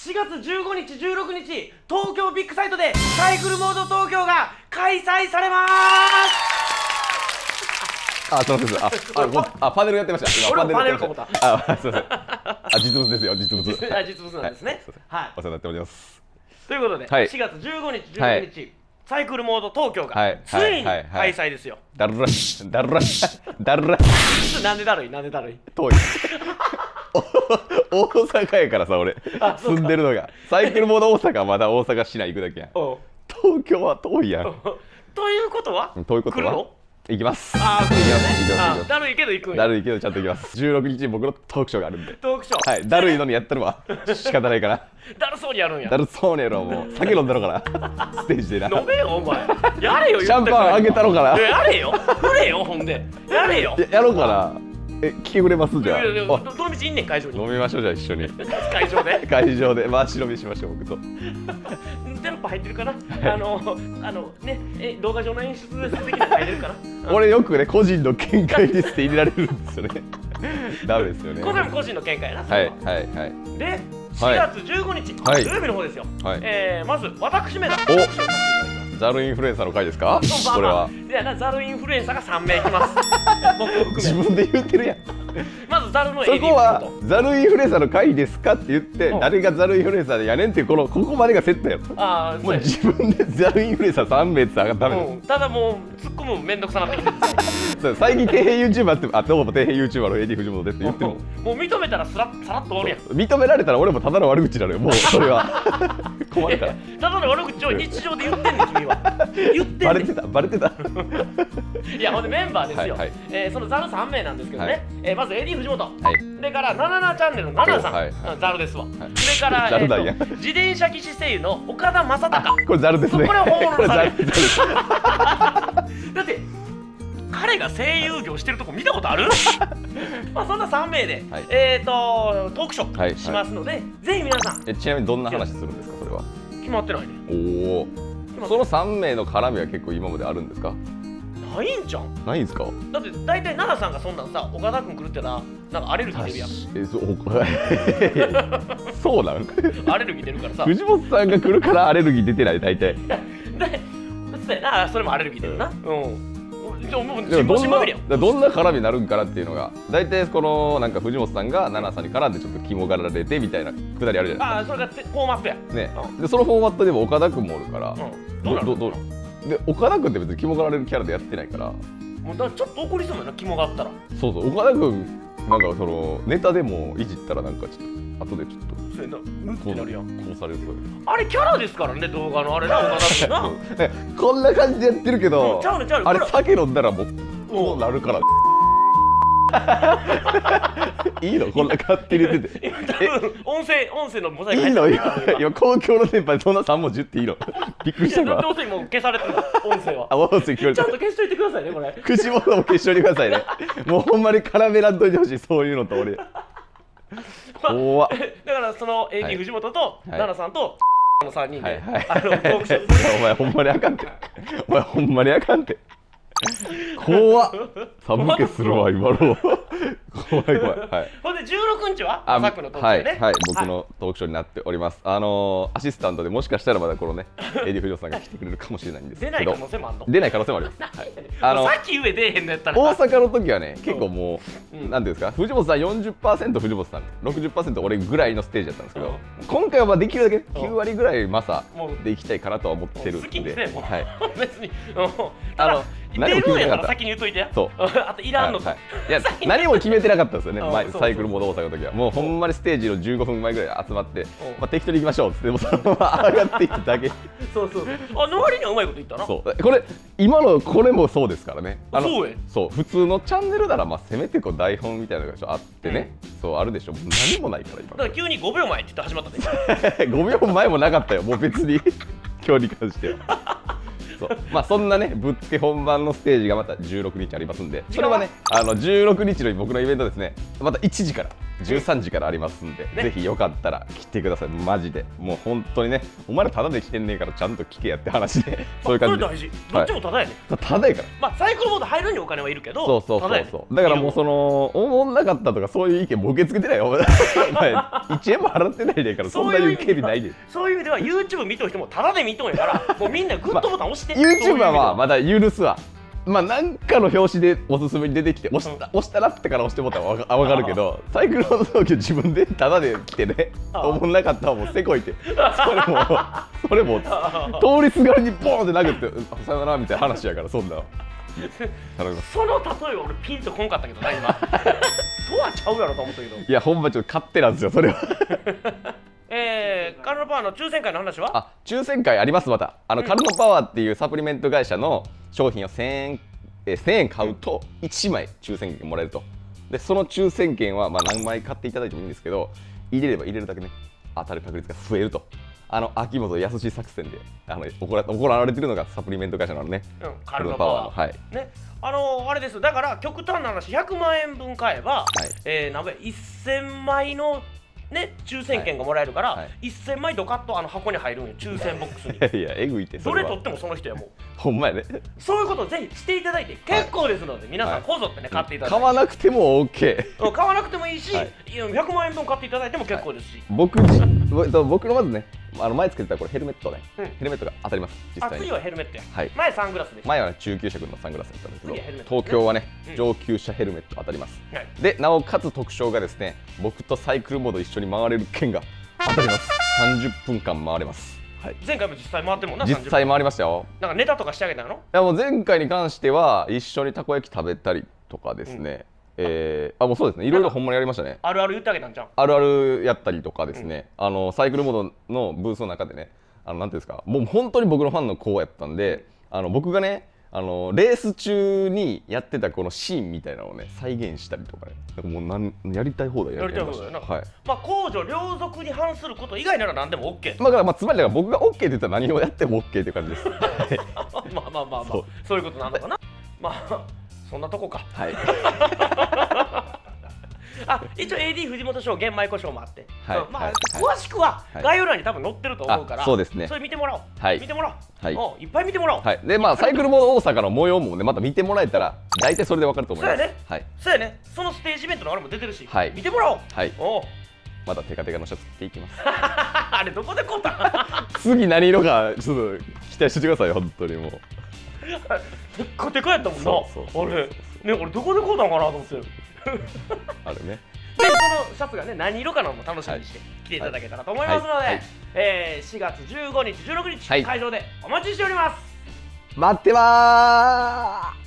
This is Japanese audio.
4月15日、16日、東京ビッグサイトでサイクルモード東京が開催されます。 あ、そうです。パネルやってました。 俺もパネルか思った。 あ、すみません。実物ですよ、実物。 実物なんですね。はい。 お世話になっております。 ということで、4月15日、16日、サイクルモード東京がついに開催ですよ。 だるらなんでだるい、なんでだるい。 遠い。大阪やからさ、俺住んでるのがサイクルモード大阪はまだ大阪市内行くだけやん。東京は遠いやん。 ということは来るの？ 行きます。 ああ、来るよね。だるいけど行くんや。 だるいけどちゃんと行きます。16日に僕のトークショーがあるんで。 トークショー。 はい、だるいのにやってるわ。仕方ないから。 だるそうにやるんや。 だるそうにやろ、もう酒飲んだろから。ステージでな。 飲めよお前。やれよ。 シャンパンあげたろから。 やれよ。振れよほんで。やれよ。 やろうかな。来てくれますじゃあ。 どの道いんねん会場に。 飲みましょうじゃあ一緒に。 会場で。 会場で回し飲みしましょう僕と。 テンポ入ってるかな。動画上の演出的な入れるかな。 俺よくね個人の見解ですって入れられるんですよね。ダメですよね。 これも個人の見解やな。 はいはいはい。 で4月15日土曜日の方ですよ。まず私めだ。 ザルインフルエンサーの回ですか？これは。 いやな、ザルインフルエンサーが3名来ます。僕を含め。 自分で言ってるやん。 まずザルのそこはザルインフルエンサーの回ですかって言って誰がザルインフルエンサーでやねんっていうここまでがセットやろ。 ああ、 もう自分でザルインフルエンサー3名ってダメです。 ただもう突っ込むめんどくさなってきてる。 最近底辺 YouTuber ってどうも底辺 YouTuber の AD 藤本でって言ってるもん。 もう認めたらさらっと終わるやん。 認められたら俺もただの悪口なのよ。もうそれは困るから。 ただの悪口を日常で言ってんねん君は。言ってんねん。 バレてたバレてた。 いやほんでメンバーですよ。そのザル3名なんですけどね。まず AD 藤本。それからナナナチャンネルのナナさん、ザルですわ。それから自転車騎士声優の岡田正孝。 これザルですね。 これは本物ザル。だって彼が声優業してるとこ見たことある？まあそんな3名でトークショーしますので、ぜひ皆さん。 ちなみにどんな話するんですかそれは？ 決まってないね。 おお。その3名の絡みは結構今まであるんですか？ ないんじゃん。 ないんですか？ だって大体奈々さんがそんなんさ、岡田君来るってなんかアレルギー出るやん。 そうなん？ アレルギー出るからさ。 藤本さんが来るからアレルギー出てない大体。 それもアレルギー出るな。 どんな絡みになるんかなっていうのが大体このなんか藤本さんが奈々さんに絡んでちょっと肝がられてみたいなくだりあるじゃないですか。 ああ、それがフォーマットやね。でそのフォーマットでも岡田君もおるからどうで岡田君って別に肝がられるキャラでやってないからもうだからちょっと怒りそうやな肝があったら。 そうそう岡田君なんかそのネタでもいじったらなんかちょっと後でちょっとそうやなうってなるやん。 こうされるとあれキャラですからね動画のあれな岡田君な。 こんな感じでやってるけどあれ酒飲んだらもうこうなるから。いいのこんな勝手に言ってて。 音声のモザイクいいの今公共の電波でそんな3文字言っていいの？びっくりしたわ。 音声も消されてる音声は。 音声聞こえた。 ちゃんと消しといてくださいねこれ。 口元も消しといてくださいね。もうほんまに絡めらんといてほしいそういうのと俺。怖っ。 だからその AD 藤本と奈々さんとの3人でトークショー。お前ほんまにあかんて。お前ほんまにあかんて。怖っ。寒気するわ今の。怖い怖い。はい。 ほんで16日はさっきのトークショーね。 はい、僕のトークショーになっております。アシスタントでもしかしたらまだこのねエディ藤本さんが来てくれるかもしれないんですけど。 出ない可能性もあるの？ 出ない可能性もあります。 さっき上出えへんのやったら。 大阪の時はね結構もうなんていうんですか藤本さん 40% 藤本さん 60% 俺ぐらいのステージだったんですけど今回はまあできるだけ9割ぐらいマサでいきたいかなとは思ってるんで。 好きですねもう。 はい。 別に。出るんやから先に言っといてや。 そう。 あといらんの。いや何も決めてなかったんですよね。サイクルモード大阪の時はもうほんまにステージの15分前ぐらい集まって適当に行きましょうってもうそのまま上がっていっただけ。 そうそう。の割にはうまいこと言ったな。 そうこれ今のこれもそうですからね。 そう普通のチャンネルならまあせめてこう台本みたいなのがあってね。そうあるでしょ。何もないから今。 だから急に5秒前って言って始まったね。5秒前もなかったよ。もう別に今日に関しては。まあそんなねぶっつけ本番のステージがまた16日ありますんでそれはね16日の僕のイベントですねまた1時から 13時からありますんで、ぜひよかったら来てください。マジでもう本当にね、お前らタダで来てんねえからちゃんと聞けやって話で、そういう感じで。 大事。どっちもタダやね。 タダやから。 まあサイクルモード入るにお金はいるけど、 そうだからもうその思んなかったとかそういう意見も受け付けてないよ。お前1円も払ってないねんから、そんないう権利ないで。 そういう意味では YouTube 見とる人もタダで見とんやから、もうみんなグッドボタン押して。 YouTube はまだ許すわ。まあなんかの表紙でおすすめに出てきて押したらってから押してもらったら分かるけど、サイクルモード東京自分でタダで来てね、思んなかったらもうせこいて、それも通りすがりにボーンって殴ってさよならみたいな話やから、そんなその例えは俺ピンとこんかったけどな今とはちゃうやろと思ったけど、 いやほんまちょっと勝手なんですよそれは。 カルノパワーの抽選会の話は？ 抽選会あります。またカルノパワーっていうサプリメント会社の商品を1000円買うと1枚抽選券もらえると。でその抽選券は何枚買っていただいてもいいんですけど、入れれば入れるだけね当たる確率が増えると。秋元康作戦で行われているのがサプリメント会社なのね、 カルノパワーの。はいね、あれです。だから極端な話100万円分買えば、何倍1000枚のね、抽選券がもらえるから、1000枚ドカッと箱に入るんよ、抽選ボックスに。 いやえぐいって、 どれ取ってもその人やもん。 ほんまやね。 そういうことをぜひしていただいて結構ですので、皆さんこぞってね買っていただいて。 買わなくても OK。 買わなくてもいいし、100万円分買っていただいても結構ですし。 僕のまずね、前つけてたこれヘルメットね、ヘルメットが当たります。実際に。 次はヘルメットや。前サングラスでした。 前はね中級者君のサングラスだったんですけど、東京はね上級者ヘルメット当たります。でなおかつ特徴がですね、僕とサイクルモード一緒に回れる券が当たります。30分間回れます。 前回も実際回ってもんな。 実際回りましたよ。 なんかネタとかしてあげたの？いやもう前回に関しては一緒にたこ焼き食べたりとかですね、もうそうですね、いろいろほんまにやりましたね。 あるある言ってあげたんじゃん。 あるあるやったりとかですね、サイクルモードのブースの中でね、なんていうんですか、もう本当に僕のファンの子やったんで、僕がねレース中にやってたこのシーンみたいなのをね再現したりとかね、もうやりたい放題やりました。 まあ公序良俗に反すること以外なら何でも OK。 だからつまりだから僕が OK って言ったら何をやっても OK っていう感じです。 まあそういうことなのかな。まあそんなとこか。はい。一応 AD 藤本賞玄米胡椒もあって、詳しくは概要欄に多分載ってると思うから、そうですね、それ見てもらおう。見てもらおう。いっぱい見てもらおう。 でサイクルモード大阪の模様もねまた見てもらえたら大体それで分かると思います。 そうやね。そのステージイベントのあれも出てるし、見てもらおう。 またテカテカのシャツ着ていきます。 あれどこで買うた？ 次何色かちょっと期待してください。本当にもうテカテカやったもんな。あれね、俺どこで買うたんかなと思って。 あるね。 で、そのシャツがね何色かのも楽しみにして来ていただけたらと思いますので、4月15日、16日会場でお待ちしております。 待ってまーす。